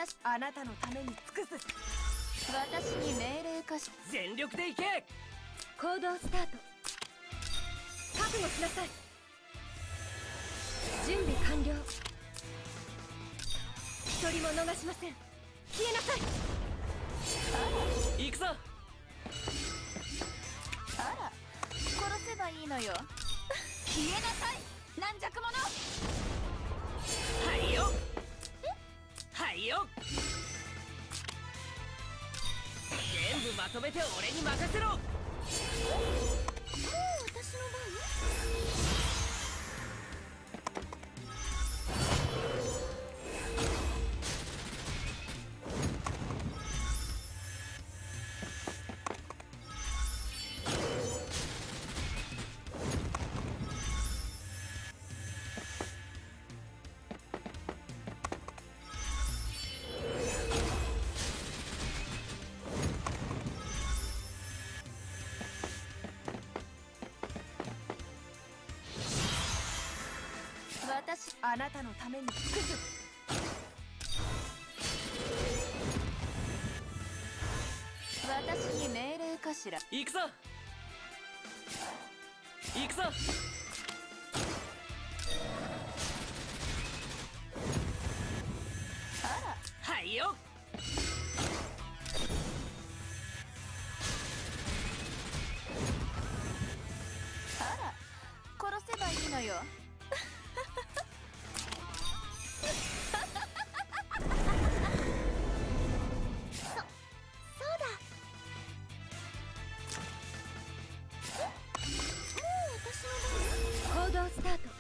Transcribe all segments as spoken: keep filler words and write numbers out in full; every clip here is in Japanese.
私あなたのために尽くす。私に命令かし。 全力でいけ。 行動スタート。覚悟しなさい。準備完了。一人も逃しません。消えなさい。 行くぞ。 あら、殺せばいいのよ。消えなさい、軟弱者。 はいよ。はいよ。全部まとめて俺に任せろ。もう私の番？私あなたのために尽くす。私に命令かしら。 行くぞ。行くぞ。 あら、 はいよ。 あら、殺せばいいのよ。行動スタート。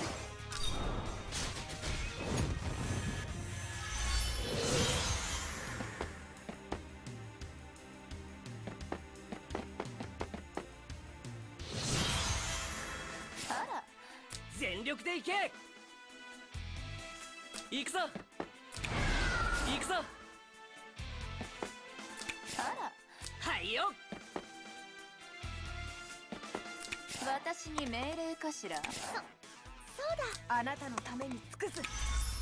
あら、 全力でいけ。行くぞ。行くぞ。 あら、 はいよ。 私に命令かしら。そ、そうだ。あなたのために尽くす。もう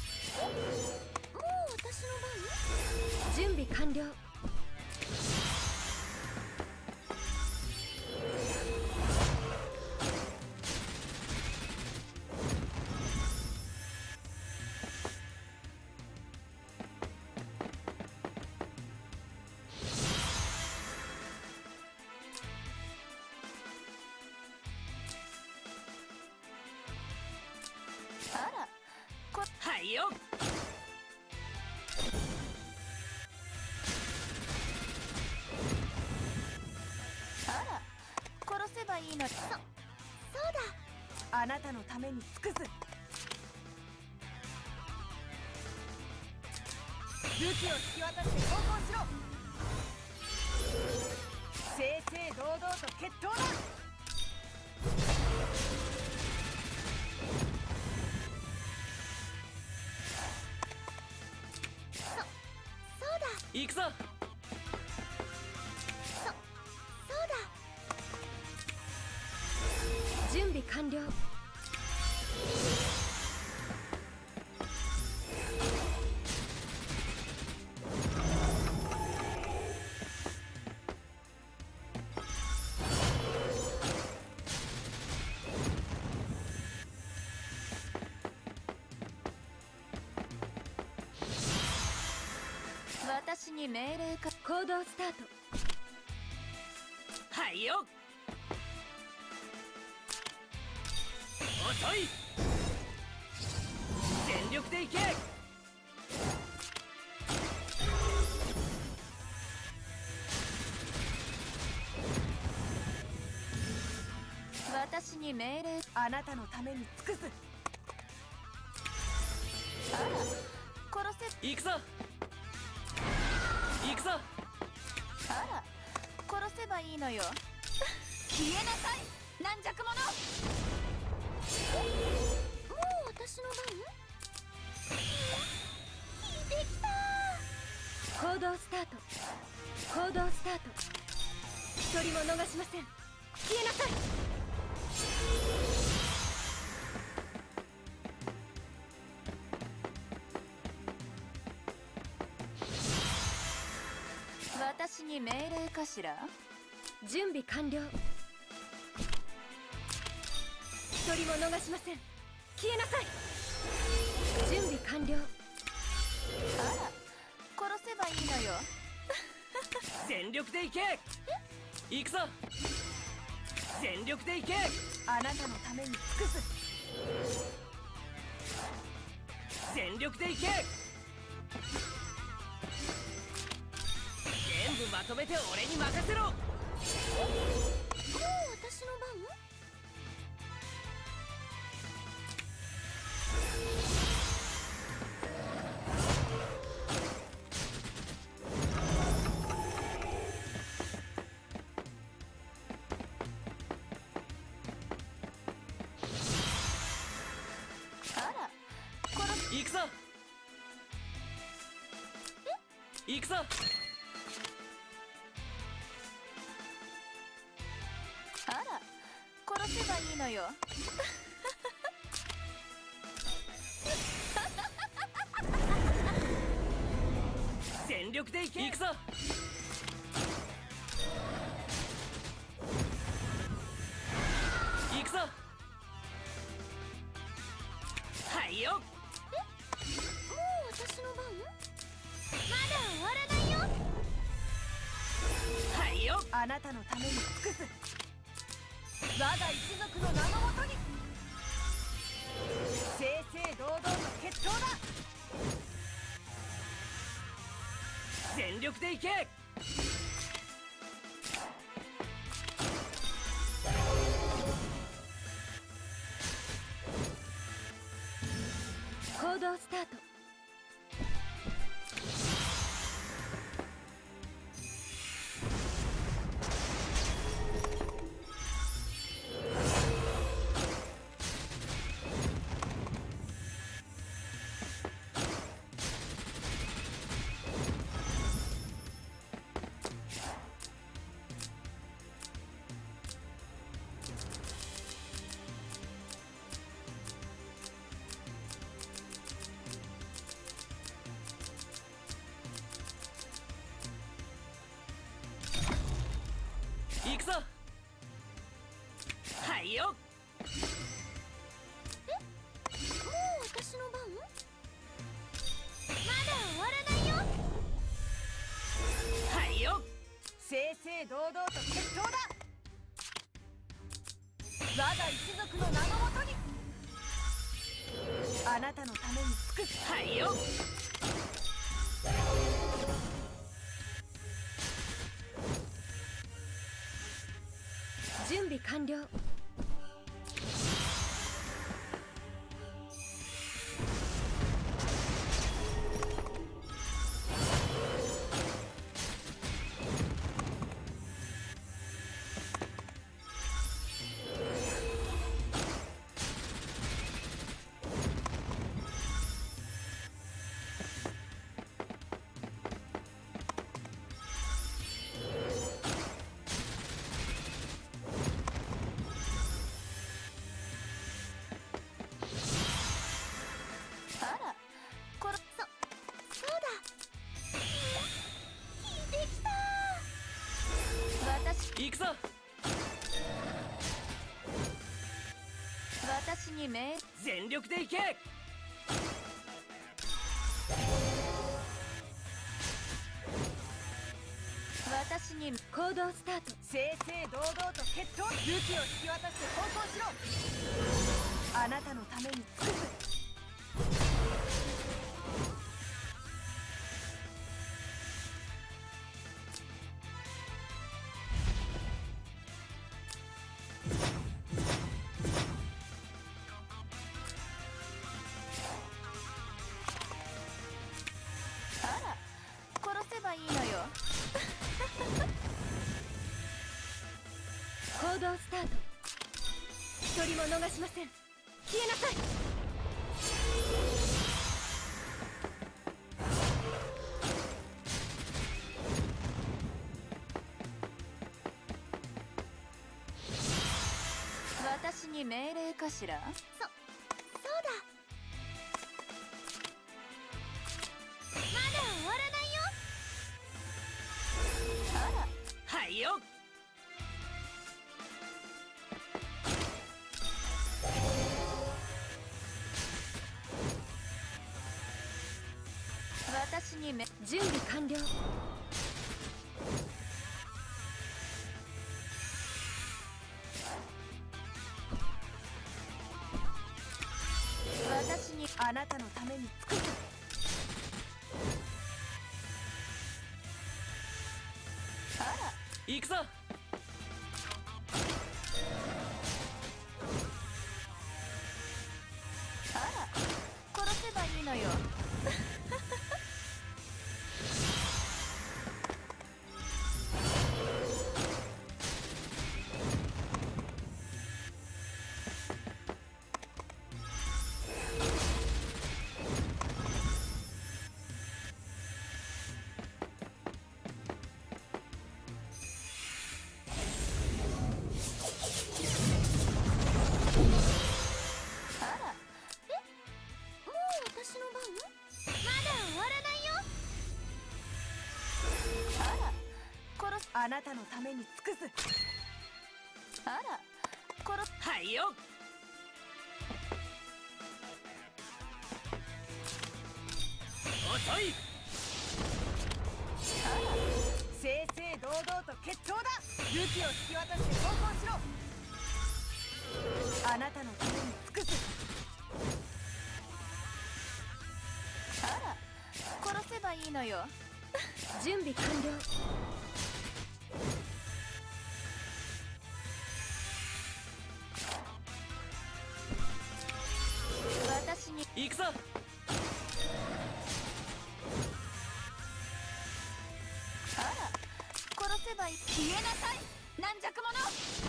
私の番？準備完了。あら、こ、 はいよ。 あら、殺せばいいの。そ、そうだ。あなたのために尽くす。武器を引き渡して投降しろ。正々堂々と決闘だ。 行くぞ。 そ、そうだ。準備完了。私に命令か。行動スタート。 はいよ。遅い。全力でいけ。 私に命令。あなたのために尽くす。あら、殺せ。 行くぞ。行くぞ。 あら、殺せばいいのよ。消えなさい、軟弱者。もう私の番？できた。行動スタート。行動スタート。一人も逃しません。消えなさい。 私に命令かしら。 準備完了。一人も逃しません。消えなさい。準備完了。 あら、殺せばいいのよ。 全力で行け。行くぞ。全力で行け。 あなたのために尽くす。 全力で行け。全部まとめて俺に任せろ。 もう私の番？ 行くぞ。行くぞ。 あら、殺せばいいのよ。 全力で行け。行くぞ。行くぞ。はいよ。 私の番？まだ終わらないよ。 はいよ。 あなたのために尽くす。我が一族の名のもとに正々堂々と決闘だ。 全力で行け。 行動スタート。 行くぞ。はいよ。 もう私の番？まだ終わらないよ。 はいよ。 正々堂々と決闘だ。我が一族の名のもとにあなたのために尽くす。 はいよ。 準備完了。 行くぞ。 私に命全力で行け。 私に行動スタート。 正々堂々と決闘。武器を引き渡して投降しろ。あなたのために尽くす。いいのよ。 行動スタート。一人も逃しません。消えなさい。 私に命令かしら。 そ、そうだ。まだ終わらないよ。 あにめ準備完了。 私にあなたのために尽くす。あら行くぞ。 あら殺せばいいのよ。あなたのために尽くす。あら殺す。 はいよ。遅い。 あら正々堂々と決闘だ。武器を引き渡して投降しろ。あなたのために尽くす。あら殺せばいいのよ。 準備完了。 私に行くぞ。 あら殺せばいい。消えなさい軟弱者。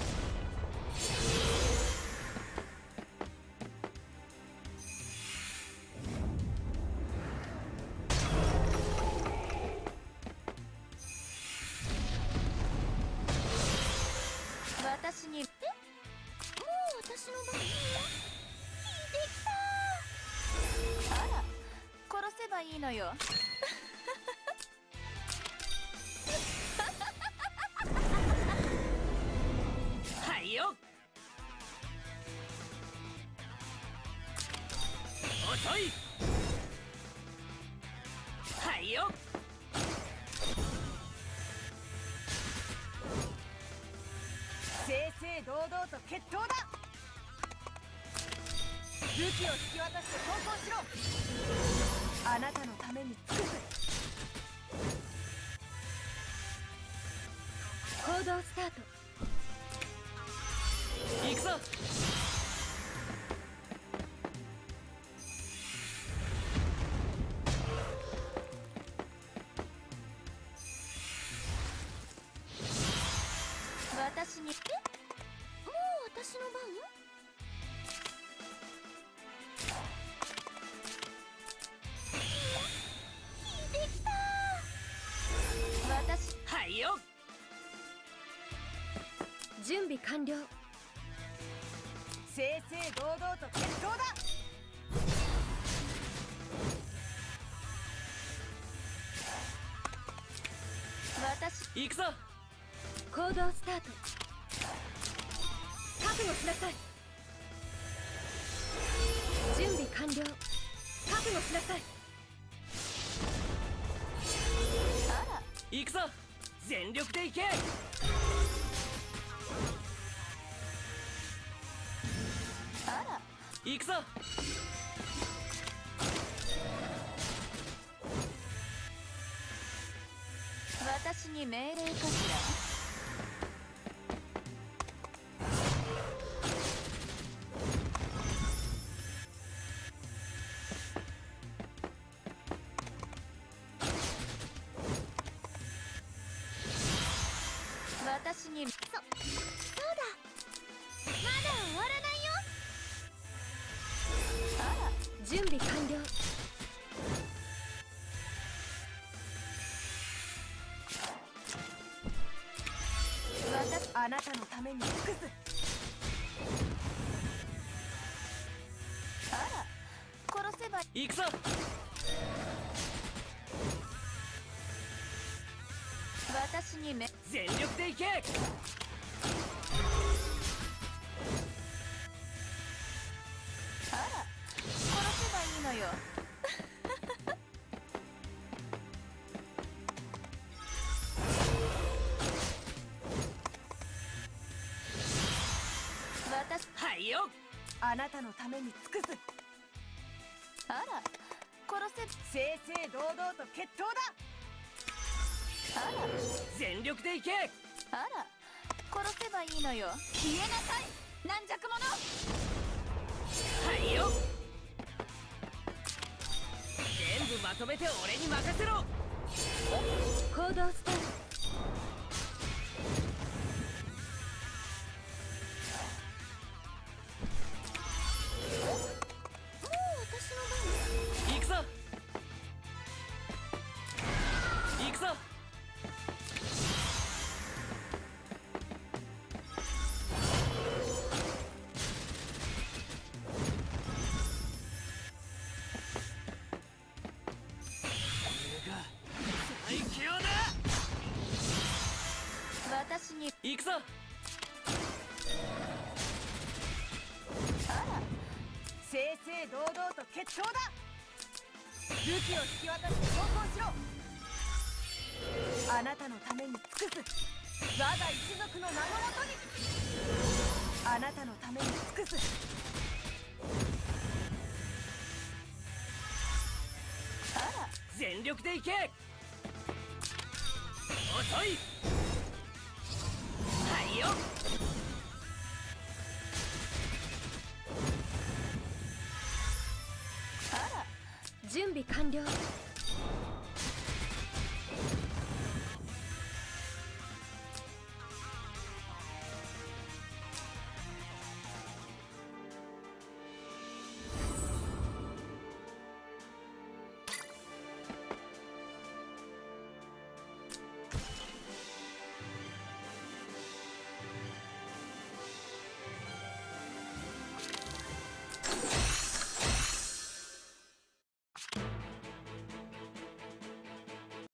私にえもう私の番よ。できた。あら殺せばいいのよ。 はいよ。遅い。はいよ。 正々堂々と決闘だ。武器を引き渡して投降しろ。あなたのために尽くす。 行動スタート。 行くぞ。 私にえもう私の番。できた。私はいよ。 準備完了。 正々堂々と決闘だ。私行くぞ。 行動スタート。覚悟しなさい。準備完了。覚悟しなさい。 あら行くぞ。全力で行け。 あら行くぞ。 私に命令かしら。私にそそうだ。まだ終わらないよ。あら準備完了。 私あなたのために尽くす。あら殺せば行くぞ。 私にめ全力で行け。 あら殺せばいいのよ。 私はいよ。 あなたのために尽くす。 あら殺せ正々堂々と決闘だ。 あら全力でいけ。 あら殺せばいいのよ。消えなさい軟弱者。 はいよ。全部まとめて俺に任せろ。 行動スタート。 もう私の番。 行くぞ行くぞ。最強だ。 私に行くぞ。 あら正々堂々と決闘だ。武器を引き渡して投降しろ。あなたのために尽くす。我が一族の名のもとに。あなたのために尽くす。 あら全力でいけ。遅い。はいよ。 あら準備完了。